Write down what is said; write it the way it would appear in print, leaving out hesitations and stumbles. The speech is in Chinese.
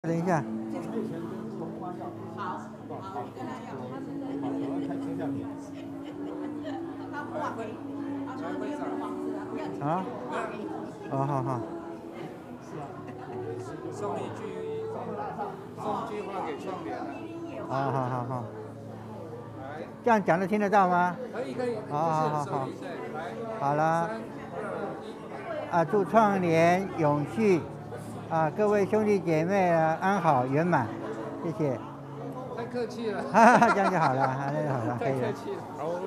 等一下。 好，好，你跟他要。 我要开车下面。 他挂回，他说没有房子了，不要钱。 啊？哦，好好。 送一句话给窗帘了。 好好好好。这样讲的听得到吗？ 可以。 好。 来， 好了。 3、2、1。 啊，祝创联永续。啊，各位兄弟姐妹啊，安好圆满，谢谢。 太客气了。 这样就好了，这样就好了，可以了。 太客气了。好。